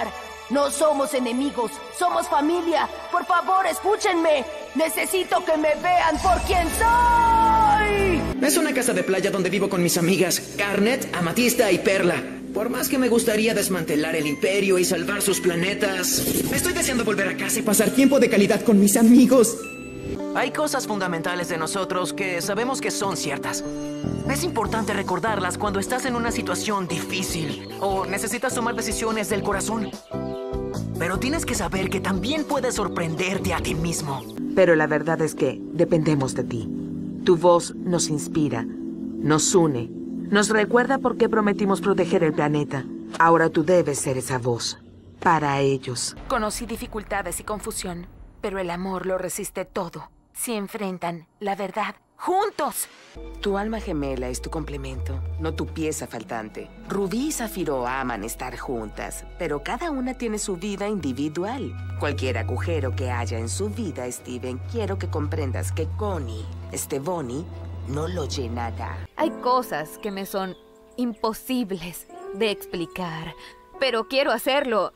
pelear. No somos enemigos, somos familia. Por favor, escúchenme. Necesito que me vean por quien soy. Es una casa de playa donde vivo con mis amigas, Garnet, Amatista y Perla. Por más que me gustaría desmantelar el imperio y salvar sus planetas, estoy deseando volver a casa y pasar tiempo de calidad con mis amigos. Hay cosas fundamentales de nosotros que sabemos que son ciertas. Es importante recordarlas cuando estás en una situación difícil o necesitas tomar decisiones del corazón. Pero tienes que saber que también puedes sorprenderte a ti mismo. Pero la verdad es que dependemos de ti. Tu voz nos inspira, nos une, nos recuerda por qué prometimos proteger el planeta. Ahora tú debes ser esa voz para ellos. Conocí dificultades y confusión, pero el amor lo resiste todo. Si enfrentan la verdad juntos. Tu alma gemela es tu complemento, no tu pieza faltante. Rubí y Zafiro aman estar juntas, pero cada una tiene su vida individual. Cualquier agujero que haya en su vida, Steven, quiero que comprendas que Connie, Bonnie, no lo llenará. Hay cosas que me son imposibles de explicar, pero quiero hacerlo.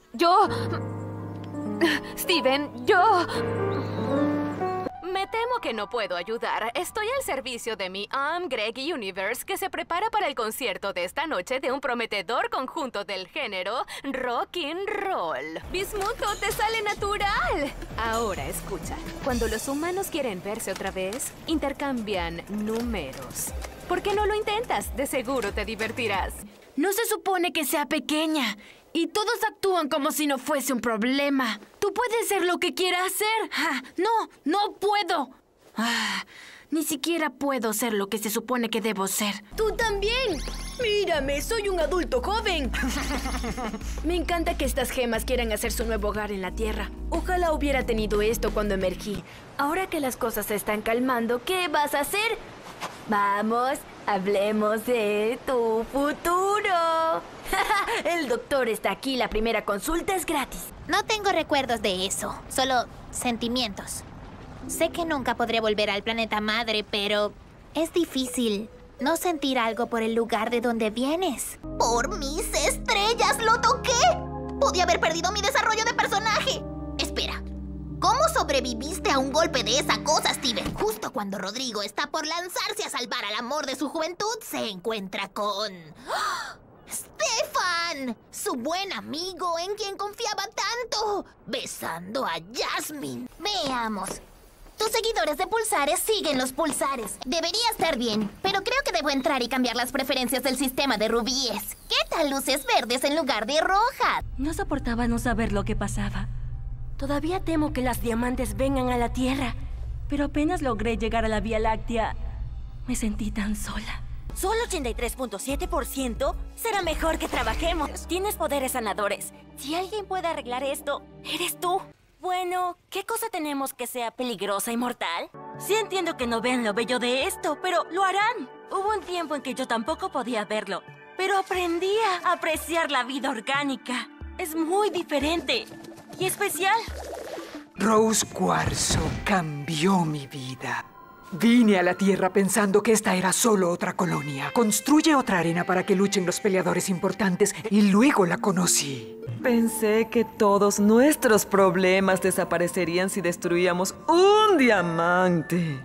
Steven, Me temo que no puedo ayudar. Estoy al servicio de mi Greg Universe, que se prepara para el concierto de esta noche de un prometedor conjunto del género rock and roll. Bismuto, te sale natural. Ahora escucha. Cuando los humanos quieren verse otra vez, intercambian números. ¿Por qué no lo intentas? De seguro te divertirás. No se supone que sea pequeña. Y todos actúan como si no fuese un problema. Tú puedes ser lo que quieras ser. No puedo. Ni siquiera puedo ser lo que se supone que debo ser. ¡Tú también! ¡Mírame! ¡Soy un adulto joven! Me encanta que estas gemas quieran hacer su nuevo hogar en la Tierra. Ojalá hubiera tenido esto cuando emergí. Ahora que las cosas se están calmando, ¿qué vas a hacer? Vamos, hablemos de tu futuro. El doctor está aquí, la primera consulta es gratis. No tengo recuerdos de eso, solo sentimientos. Sé que nunca podré volver al planeta madre, pero es difícil no sentir algo por el lugar de donde vienes. ¡Por mis estrellas! ¡Lo toqué! Podía haber perdido mi desarrollo de personaje. Espera, ¿cómo sobreviviste a un golpe de esa cosa, Steven? Justo cuando Rodrigo está por lanzarse a salvar al amor de su juventud, se encuentra con... ¡Oh! ¡Stefan! Su buen amigo en quien confiaba tanto. Besando a Jasmine. Veamos. Tus seguidores de pulsares siguen los pulsares. Debería estar bien, pero creo que debo entrar y cambiar las preferencias del sistema de rubíes. ¿Qué tal luces verdes en lugar de rojas? No soportaba no saber lo que pasaba. Todavía temo que las diamantes vengan a la Tierra, pero apenas logré llegar a la Vía Láctea, me sentí tan sola. ¿Solo 83.7%? Será mejor que trabajemos. Tienes poderes sanadores. Si alguien puede arreglar esto, eres tú. Bueno, ¿qué cosa tenemos que sea peligrosa y mortal? Sí entiendo que no vean lo bello de esto, pero lo harán. Hubo un tiempo en que yo tampoco podía verlo, pero aprendí a apreciar la vida orgánica. Es muy diferente y especial. Rose Cuarzo cambió mi vida. Vine a la Tierra pensando que esta era solo otra colonia. Construye otra arena para que luchen los peleadores importantes y luego la conocí. Pensé que todos nuestros problemas desaparecerían si destruíamos un diamante.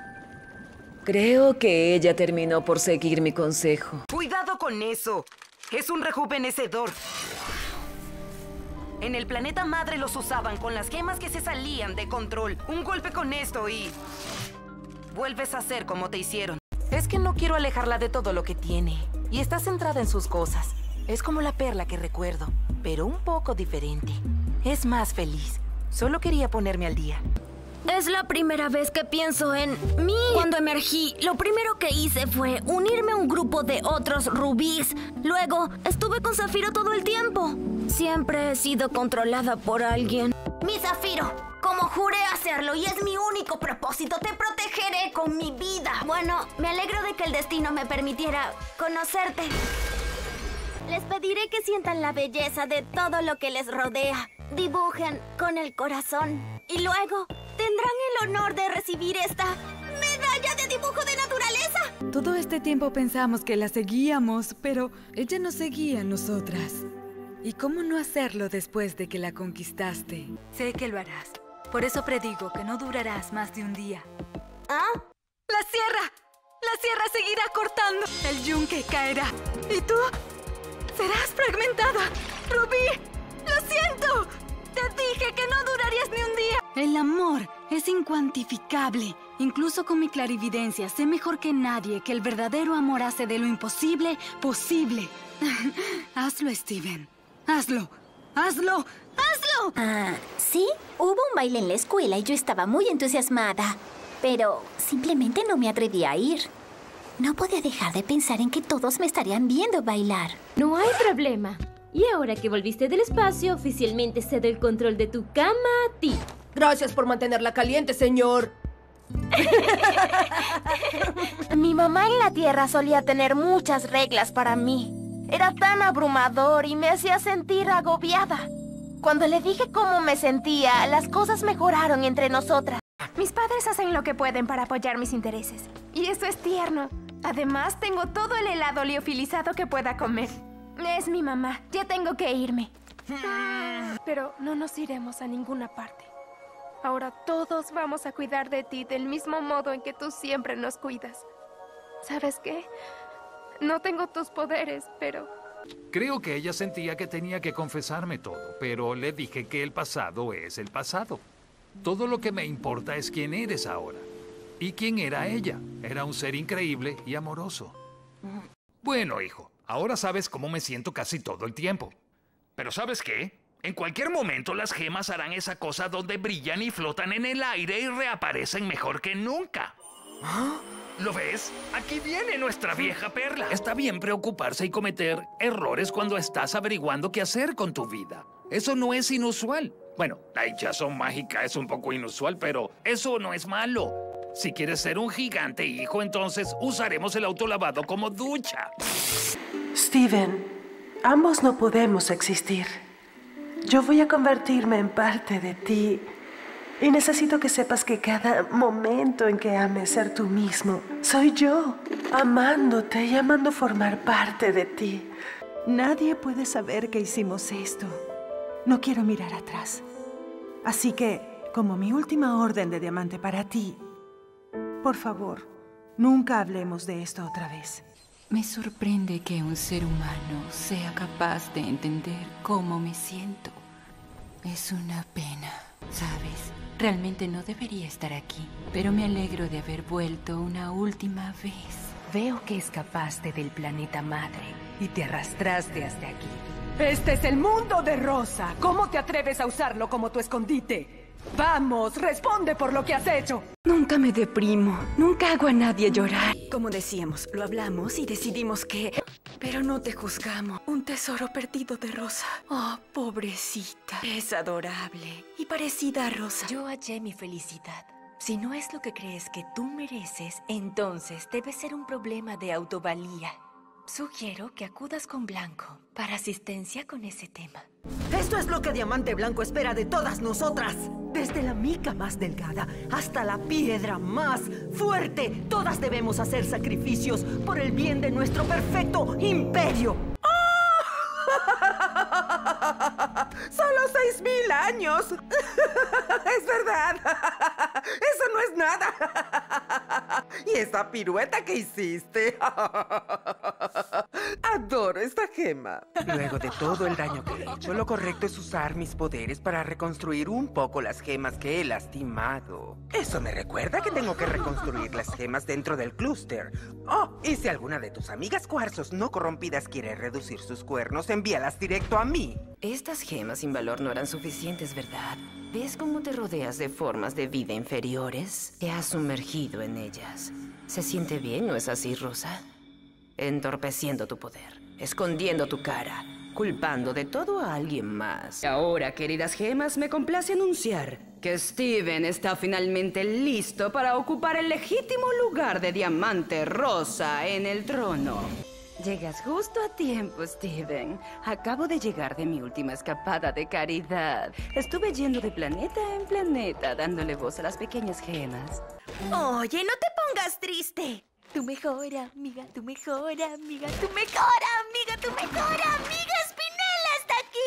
Creo que ella terminó por seguir mi consejo. ¡Cuidado con eso! Es un rejuvenecedor. En el planeta madre los usaban con las gemas que se salían de control. Un golpe con esto y... vuelves a ser como te hicieron. Es que no quiero alejarla de todo lo que tiene. Y está centrada en sus cosas. Es como la perla que recuerdo, pero un poco diferente. Es más feliz. Solo quería ponerme al día. Es la primera vez que pienso en mí. Cuando emergí, lo primero que hice fue unirme a un grupo de otros rubíes. Luego, estuve con Zafiro todo el tiempo. Siempre he sido controlada por alguien. Mi Zafiro, como juré hacerlo y es mi único propósito, te protegeré con mi vida. Bueno, me alegro de que el destino me permitiera conocerte. Les pediré que sientan la belleza de todo lo que les rodea. Dibujen con el corazón. Y luego tendrán el honor de recibir esta medalla de dibujo de naturaleza. Todo este tiempo pensamos que la seguíamos, pero ella nos seguía a nosotras. ¿Y cómo no hacerlo después de que la conquistaste? Sé que lo harás. Por eso predigo que no durarás más de un día. ¿Ah? ¡La sierra! ¡La sierra seguirá cortando! El yunque caerá. ¿Y tú? ¡Serás fragmentada! ¡Rubí! ¡Lo siento! ¡Te dije que no durarías ni un día! El amor es incuantificable. Incluso con mi clarividencia sé mejor que nadie que el verdadero amor hace de lo imposible posible. Hazlo, Steven. ¡Hazlo! ¡Hazlo! ¡Hazlo! Ah, sí, hubo un baile en la escuela y yo estaba muy entusiasmada. Pero simplemente no me atreví a ir. No podía dejar de pensar en que todos me estarían viendo bailar. No hay problema. Y ahora que volviste del espacio, oficialmente cedo el control de tu cama a ti. Gracias por mantenerla caliente, señor. Mi mamá en la Tierra solía tener muchas reglas para mí. Era tan abrumador y me hacía sentir agobiada. Cuando le dije cómo me sentía, las cosas mejoraron entre nosotras. Mis padres hacen lo que pueden para apoyar mis intereses. Y eso es tierno. Además, tengo todo el helado liofilizado que pueda comer. Es mi mamá. Ya tengo que irme. Pero no nos iremos a ninguna parte. Ahora todos vamos a cuidar de ti del mismo modo en que tú siempre nos cuidas. ¿Sabes qué? No tengo tus poderes, pero... Creo que ella sentía que tenía que confesarme todo, pero le dije que el pasado es el pasado. Todo lo que me importa es quién eres ahora. ¿Y quién era ella? Era un ser increíble y amoroso. Bueno, hijo, ahora sabes cómo me siento casi todo el tiempo. Pero ¿sabes qué? En cualquier momento las gemas harán esa cosa donde brillan y flotan en el aire y reaparecen mejor que nunca. ¿Ah? ¿Lo ves? Aquí viene nuestra vieja Perla. Está bien preocuparse y cometer errores cuando estás averiguando qué hacer con tu vida. Eso no es inusual. Bueno, la hinchazón mágica es un poco inusual, pero eso no es malo. Si quieres ser un gigante, hijo, entonces usaremos el autolavado como ducha. Steven, ambos no podemos existir. Yo voy a convertirme en parte de ti. Y necesito que sepas que cada momento en que ames ser tú mismo, soy yo, amándote y amando formar parte de ti. Nadie puede saber que hicimos esto. No quiero mirar atrás. Así que, como mi última orden de diamante para ti, por favor, nunca hablemos de esto otra vez. Me sorprende que un ser humano sea capaz de entender cómo me siento. Es una pena, ¿sabes? Realmente no debería estar aquí, pero me alegro de haber vuelto una última vez. Veo que escapaste del planeta madre y te arrastraste hasta aquí. ¡Este es el mundo de Rosa! ¿Cómo te atreves a usarlo como tu escondite? ¡Vamos, responde por lo que has hecho! Nunca me deprimo. Nunca hago a nadie llorar. Como decíamos, lo hablamos y decidimos que... Pero no te juzgamos. Un tesoro perdido de Rosa. Oh, pobrecita. Es adorable y parecida a Rosa. Yo hallé mi felicidad. Si no es lo que crees que tú mereces, entonces debe ser un problema de autovalía. Sugiero que acudas con Blanco para asistencia con ese tema. Esto es lo que Diamante Blanco espera de todas nosotras. Desde la mica más delgada hasta la piedra más fuerte, todas debemos hacer sacrificios por el bien de nuestro perfecto imperio. ¡Solo 6,000 años! ¡Es verdad! ¡Eso no es nada! ¿Y esa pirueta que hiciste? Adoro esta gema. Luego de todo el daño que he hecho, lo correcto es usar mis poderes para reconstruir un poco las gemas que he lastimado. Eso me recuerda que tengo que reconstruir las gemas dentro del clúster. Oh, y si alguna de tus amigas cuarzos no corrompidas quiere reducir sus cuernos, envíalas directo a mí. Estas gemas sin valor no eran suficientes, ¿verdad? ¿Ves cómo te rodeas de formas de vida inferiores? Te has sumergido en ellas. ¿Se siente bien, no es así, Rosa? Entorpeciendo tu poder, escondiendo tu cara, culpando de todo a alguien más. Y ahora, queridas gemas, me complace anunciar que Steven está finalmente listo para ocupar el legítimo lugar de Diamante Rosa en el trono. Llegas justo a tiempo, Steven. Acabo de llegar de mi última escapada de caridad. Estuve yendo de planeta en planeta, dándole voz a las pequeñas gemas. Oye, no te pongas triste. Tu mejor amiga, tu mejor amiga, tu mejor amiga, tu mejor amiga Spinella está aquí.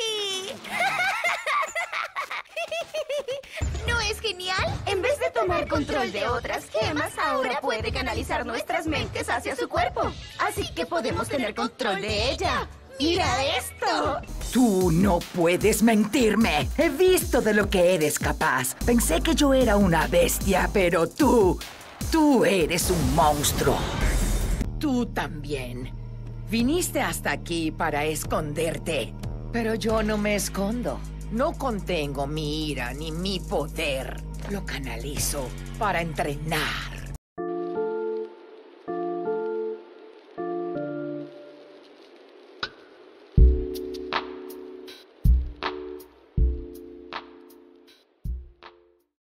genial? En vez de tomar control de otras gemas, ahora puede canalizar nuestras mentes hacia su cuerpo. Así que podemos tener control de ella. ¡Mira esto! Tú no puedes mentirme. He visto de lo que eres capaz. Pensé que yo era una bestia, pero tú eres un monstruo. Tú también. Viniste hasta aquí para esconderte. Pero yo no me escondo. No contengo mi ira ni mi poder. Lo canalizo para entrenar.